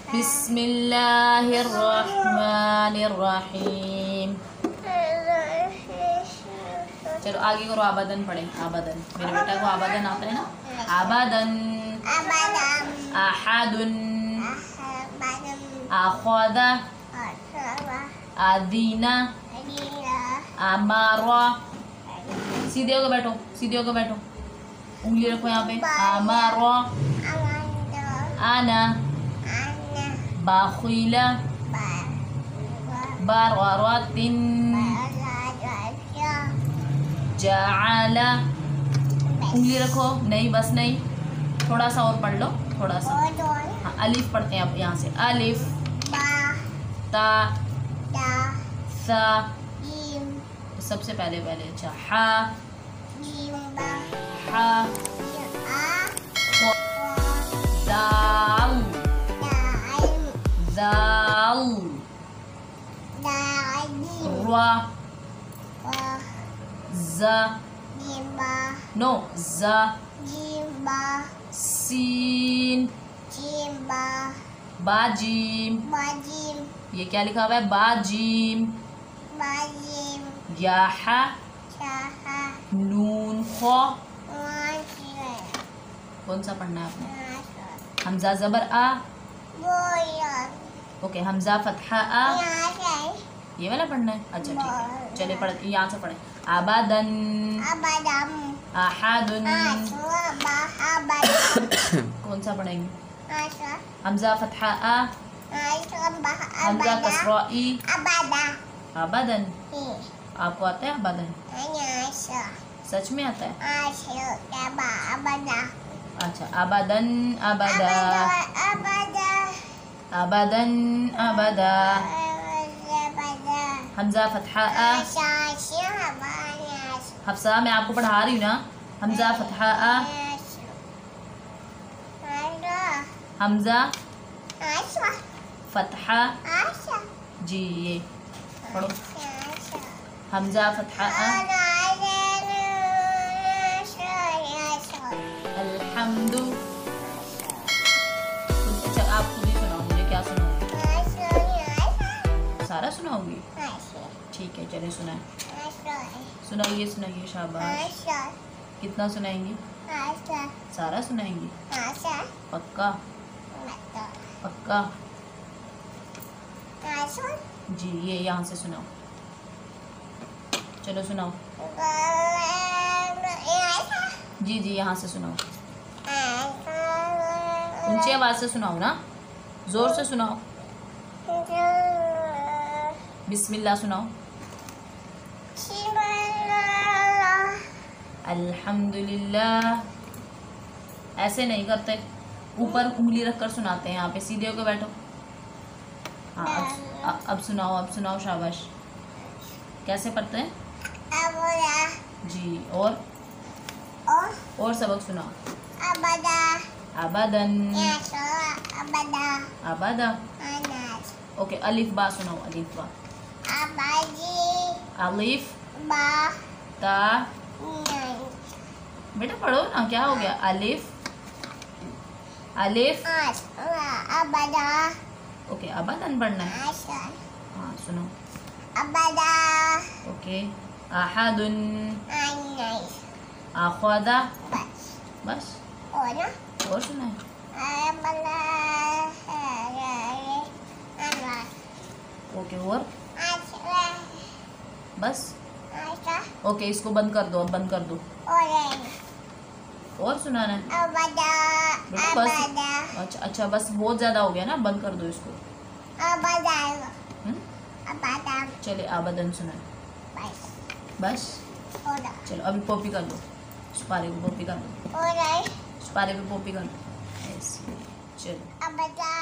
बिस्मिल्लाहिर्रहमानिर्रहीम। चलो आगे करो, आबादन पढ़े। आबादन, मेरे बेटा को आबादन आता है ना। आबादन, अहादुन, अखदा, अदीना, अमारा। सीधे होकर बैठो, सीधे होकर बैठो, उंगली रखो यहाँ पे। अमारा, आना, बाखिला, बारतिन, जाला। उंगली रखो, नहीं बस नहीं, थोड़ा सा और पढ़ लो, थोड़ा सा। हाँ, अलिफ पढ़ते हैं अब यहाँ से। अलिफ, ता, सा, सबसे पहले अच्छा। हा, हा, दाल, दाल, रा, जा, नो, जा, सीन, बाजीम। ये क्या लिखा हुआ है? बाजीम। याहा, नून, खो। कौन सा पढ़ना है आपने? हमजा जबर आ। ओके, हमजा फतहा आ। ये वाला पढ़ना है? अच्छा ठीक है, चले पढ़, यहाँ से पढ़े। आबादन, अहादुन। कौन सा पढ़ेंगे? हमजा फतहा आ, हमजा कसरा ई। आबादन, आपको आता है आबादन? सच में आता है? अच्छा, आबादन, आबादा, आबादन, आबादा। हमजा फतहा आ। हफ्सा, मैं आपको पढ़ा रही हूँ ना। हमजा फतहा आ, हमजा फतहा जी। ये पढ़ो, हमजा फतहा आ। अल्हम्दु। अच्छा, आप खुद ही सुनाओ, मुझे क्या सुनाओगे? सारा सुनाओगी? ठीक है, चलिए सुनाए। सुनाइए, सुनाइए, शाबाश। कितना सुनाएंगी? सारा सुनाएंगी? पक्का? पक्का जी। ये यहाँ से सुनाओ, चलो सुनाओ। जी जी, यहाँ से सुनाओ, ऊंची आवाज से सुनाओ ना, जोर से सुनाओ। बिस्मिल्लाह सुनाओ। अल्हम्दुलिल्लाह। ऐसे नहीं करते, ऊपर उंगली रखकर सुनाते हैं। यहाँ पे सीधे होकर बैठो। हाँ, अब सुनाओ, अब सुनाओ, शाबाश। कैसे पढ़ते हैं? जी, और सबक सुनाओ। आबादन, आबादा। ओके, अलिफ बा सुनाओ। अलिफ बा। अलिफ, ता। बेटा पढ़ो ना, क्या हो गया? अलिफ, अलिफ। ओके, अबादन पढ़ना है। हाँ, सुनो। ओके, अहादुन, अखदा। बस, और सुना है? ओके, और बस। ओके, इसको बंद कर दो, अब बंद कर दो। और सुनाना है बेटा? बस। अच्छा अच्छा, बस बहुत ज्यादा हो गया ना, बंद कर दो इसको। चलिए, आबादन सुनाए। बस, चलो अभी पॉपी कर लो, सुपारी को पॉपी कर लो, सुपारी को पॉपी कर लो। चलो।